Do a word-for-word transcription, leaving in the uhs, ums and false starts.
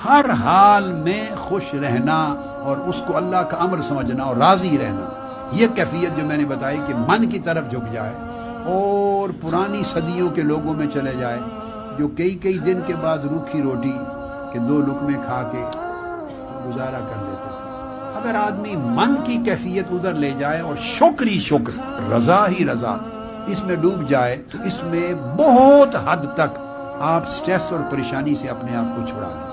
हर हाल में खुश रहना और उसको अल्लाह का अमर समझना और राजी रहना, ये कैफियत जो मैंने बताई कि मन की तरफ झुक जाए और पुरानी सदियों के लोगों में चले जाए जो कई कई दिन के बाद रूखी रोटी के दो लुकमे खा के गुजारा कर लेते थे। अगर आदमी मन की कैफियत उधर ले जाए और शुक्र ही शुक्र, रजा ही रजा इसमें डूब जाए तो इसमें बहुत हद तक आप स्ट्रेस और परेशानी से अपने आप को छुड़ा लें।